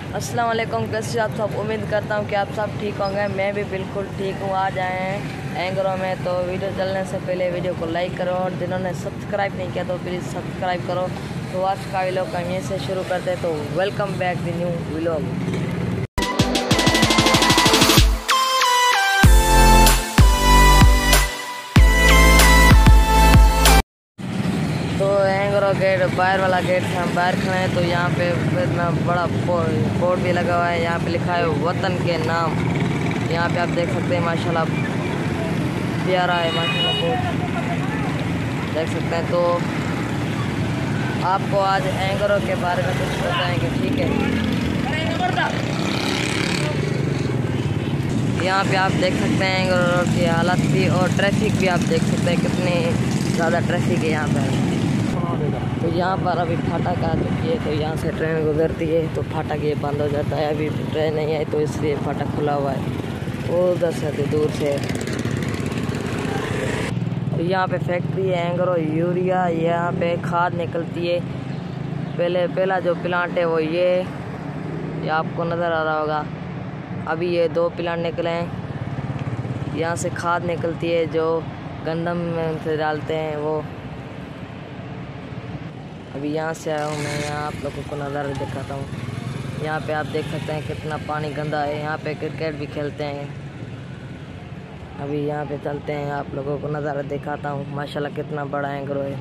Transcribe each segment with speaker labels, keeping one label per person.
Speaker 1: अस्सलाम वालेकुम। कैसे आप सब? उम्मीद करता हूँ कि आप सब ठीक होंगे। मैं भी बिल्कुल ठीक हूँ। आज आए हैं एंगरों में, तो वीडियो चलने से पहले वीडियो को लाइक करो और जिन्होंने सब्सक्राइब नहीं किया तो प्लीज़ सब्सक्राइब करो। तो आज का व्लॉग का यहीं से शुरू करते हैं। तो welcome back the new vlog. तो एंगरो गेट बाहर वाला गेट से हम बाहर खड़े हैं। तो यहाँ पे इतना बड़ा बोर्ड भी लगा हुआ है। यहाँ पे लिखा है वतन के नाम। यहाँ पे आप देख सकते हैं माशाल्लाह प्यारा है, माशाल्लाह बोर्ड देख सकते हैं। तो आपको आज एंगरो के बारे में कुछ बताएंगे, ठीक है। यहाँ पे आप देख सकते हैं एंगरो की हालत भी और ट्रैफिक भी आप देख सकते हैं कितनी ज़्यादा ट्रैफिक है यहाँ पर। तो यहाँ पर अभी फाटक आ चुकी है, तो यहाँ से ट्रेन गुजरती है तो फाटक ये बंद हो जाता है। अभी ट्रेन नहीं आई तो इसलिए फाटक खुला हुआ है, वो उधर से दूर से। तो यहाँ पे फैक्ट्री है एंगरो यूरिया, यहाँ पे खाद निकलती है। पहला जो प्लांट है वो ये आपको नज़र आ रहा होगा। अभी ये 2 प्लांट निकले हैं। यहाँ से खाद निकलती है जो गंदम में से डालते हैं वो। अभी यहाँ से आया हूँ मैं, यहाँ आप लोगों को नज़ारा दिखाता हूँ। यहाँ पे आप देख सकते हैं कितना पानी गंदा है। यहाँ पे क्रिकेट भी खेलते हैं। अभी यहाँ पे चलते हैं, आप लोगों को नज़ारा दिखाता हूँ। माशाल्लाह कितना बड़ा एंगरो है।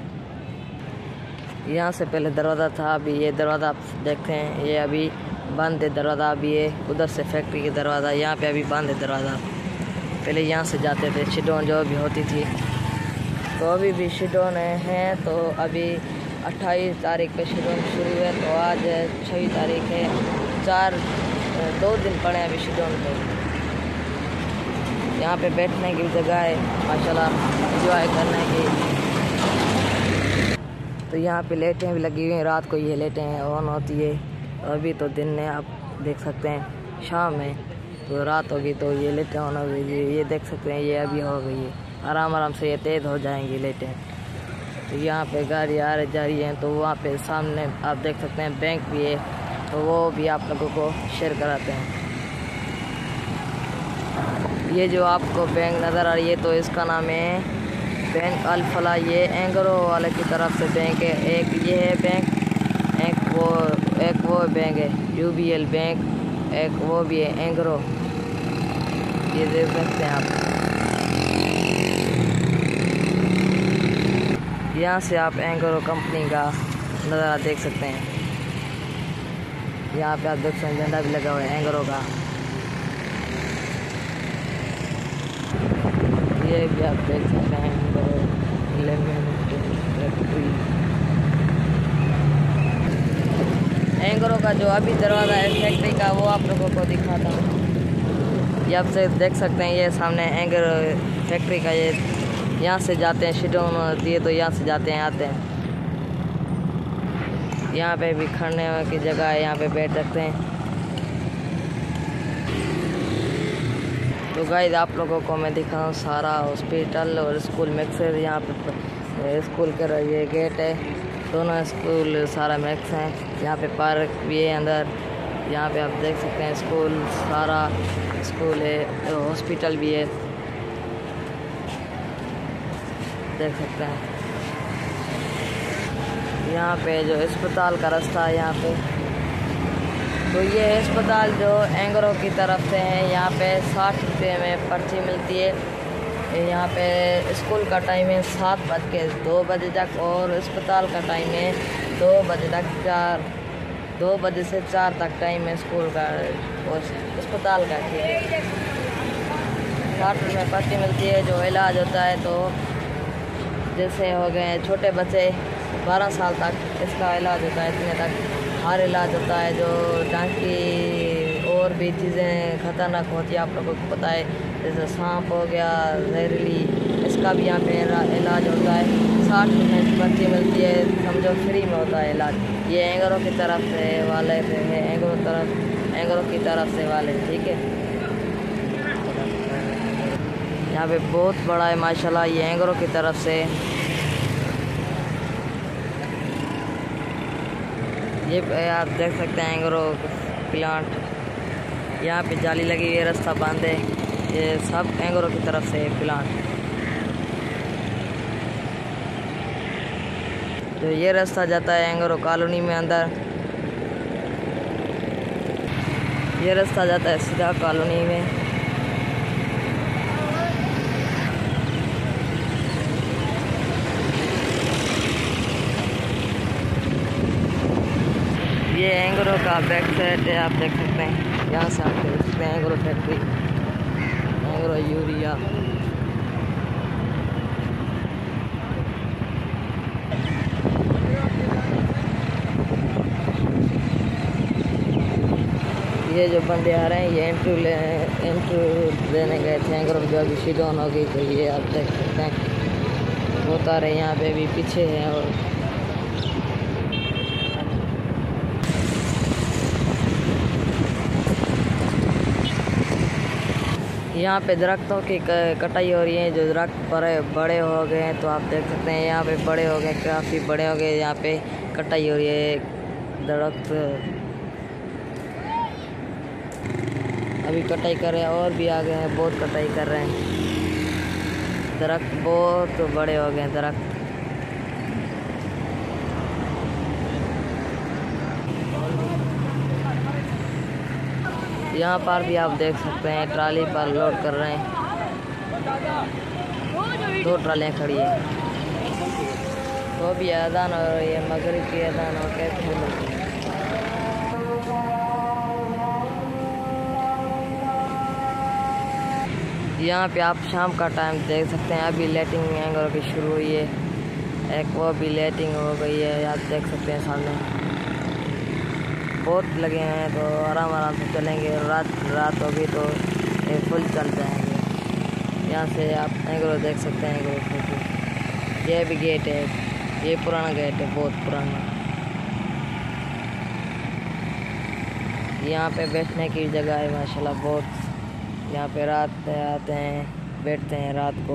Speaker 1: यहाँ से पहले दरवाज़ा था, अभी ये दरवाज़ा आप देखते हैं ये अभी बंद है दरवाज़ा। अभी ये उधर से फैक्ट्री की दरवाज़ा, यहाँ पे अभी बंद है दरवाज़ा। पहले यहाँ से जाते थे, शिडोन जो भी होती थी। तो अभी भी शिडोन है। तो अभी 28 तारीख पे शिडोन शुरू है, तो आज 6 तारीख है। 2 दिन पड़े हैं अभी शिडोन पे। यहाँ पे बैठने की जगह है माशाल्लाह, एंजॉय करने की। तो यहाँ पे लाइटें भी लगी हुई हैं, रात को ये लाइटें ऑन होती है। अभी तो दिन है, आप देख सकते हैं शाम है, तो रात होगी तो ये लाइटें ऑन हो गई। ये देख सकते हैं ये अभी हो गई है। आराम से ये तेज़ हो जाएंगी लाइटें। तो यहाँ पे गाड़ी आ रही जा रही है। तो वहाँ पे सामने आप देख सकते हैं बैंक भी है, तो वो भी आप लोगों को शेयर कराते हैं। ये जो आपको बैंक नज़र आ रही है तो इसका नाम है बैंक अल फलाह। ये एंगरो वाले की तरफ से बैंक है। एक ये है बैंक, एक वो बैंक है UBL बैंक, एक वो भी है एंगरो। ये देख सकते हैं आप। यहाँ से आप एंगरो कंपनी का नज़ारा देख सकते हैं। यहाँ पे आप देख सकते हैं झंडा भी लगा हुआ है एंगरो का। ये भी आप देख सकते हैं एंगरो का जो अभी दरवाज़ा है फैक्ट्री का, वो आप लोगों को दिखाता हूँ। ये आप से देख सकते हैं, ये सामने एंगरो फैक्ट्री का। ये यहाँ से जाते हैं, शिडोन होती है तो यहाँ से जाते हैं आते हैं। यहाँ पे भी खड़ने की जगह है, यहाँ पे बैठ सकते हैं। तो गाइस आप लोगों को मैं दिखाऊँ सारा हॉस्पिटल और स्कूल मिक्सर। यहाँ पे स्कूल का ये गेट है, दोनों स्कूल सारा मिक्स हैं। यहाँ पे पार्क भी है अंदर। यहाँ पे आप देख सकते हैं स्कूल, सारा स्कूल है, हॉस्पिटल भी है, देख सकते हैं। यहाँ पे जो अस्पताल का रास्ता है यहाँ पे, तो ये अस्पताल जो एंगरो की तरफ से है। यहाँ पे 60 रुपये में पर्ची मिलती है। यहाँ पे स्कूल का टाइम है 7 बज के 2 बजे तक, और अस्पताल का टाइम है 2 बजे तक 2 बजे से 4 तक टाइम है स्कूल का और अस्पताल का, ठीक है। 60 रुपये पर्ची मिलती है। जो इलाज होता है तो जैसे हो गए छोटे बच्चे 12 साल तक इसका इलाज होता है, इतने तक हर इलाज होता है। जो टांकी और भी चीज़ें खतरनाक होती है आप लोगों को पता है, जैसे सांप हो गया जहरीली, इसका भी यहाँ पे इलाज होता है। 60 रुपये की पर्ची मिलती है, समझो फ्री में होता है इलाज। ये एंगरो की तरफ से वाले है, एंगरो की तरफ से वाले, ठीक है। यहाँ पे बहुत बड़ा है माशाल्लाह, ये एंगरो की तरफ से। ये आप देख सकते हैं एंग्रो प्लांट, यहाँ पे जाली लगी हुई है, रास्ता बंद है। ये सब एंग्रो की तरफ से प्लांट। जो ये रास्ता जाता है एंग्रो कॉलोनी में अंदर, ये रास्ता जाता है सीधा कॉलोनी में। ये एंग्रो का बैक साइड है, आप देख सकते हैं। यहाँ से आप देख सकते हैं एंग्रो फैक्ट्री, एंग्रो यूरिया। ये जो बंदे आ रहे हैं ये इंटरव्यू देने गए थे एंग्रो, जो अभी शिडॉन हो गई। तो ये आप देख सकते हैं बहुत आ रहे हैं, यहाँ पे भी पीछे हैं। और यहाँ पे दरख्तों की कटाई हो रही है। जो दरख्त बड़े हो गए हैं, तो आप देख सकते हैं यहाँ पे बड़े हो गए, काफ़ी बड़े हो गए। यहाँ पे कटाई हो रही है, दरख्त अभी कटाई कर रहे हैं, और भी आ गए हैं, बहुत कटाई कर रहे हैं। दरख्त बहुत बड़े हो गए हैं दरख्त। यहाँ पर भी आप देख सकते हैं ट्राली पर लोड कर रहे हैं, 2 ट्रालियाँ खड़ी हैं। तो भी अजान हो रही है, मगरिब की अजान हो के यहाँ पे आप शाम का टाइम देख सकते हैं। अभी लाइटिंग एंगल की शुरू हुई है, एक वो भी लाइटिंग हो गई है, आप देख सकते हैं सामने बहुत लगे हैं। तो आराम से चलेंगे, रात होगी तो ये फुल चल जाएंगे। यहाँ से आप एंगल देख सकते हैं एंगल। ये भी गेट है, ये पुराना गेट है, बहुत पुराना। यहाँ पे बैठने की जगह है माशाल्लाह बहुत। यहाँ पे रात आते हैं, बैठते हैं रात को।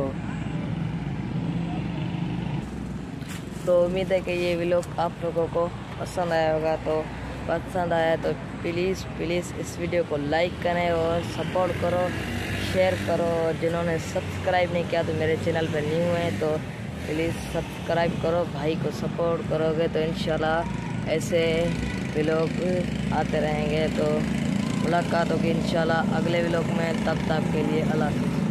Speaker 1: तो उम्मीद है कि ये व्लॉग आप लोगों को पसंद आया होगा। तो पसंद आया तो प्लीज़ इस वीडियो को लाइक करें और सपोर्ट करो, शेयर करो। जिन्होंने सब्सक्राइब नहीं किया तो मेरे चैनल पर न्यू है तो प्लीज़ सब्सक्राइब करो। भाई को सपोर्ट करोगे तो इंशाल्लाह ऐसे व्लॉग आते रहेंगे। तो मुलाकात होगी इंशाल्लाह अगले व्लॉग में, तब तक के लिए अल्लाह हाफ़िज़।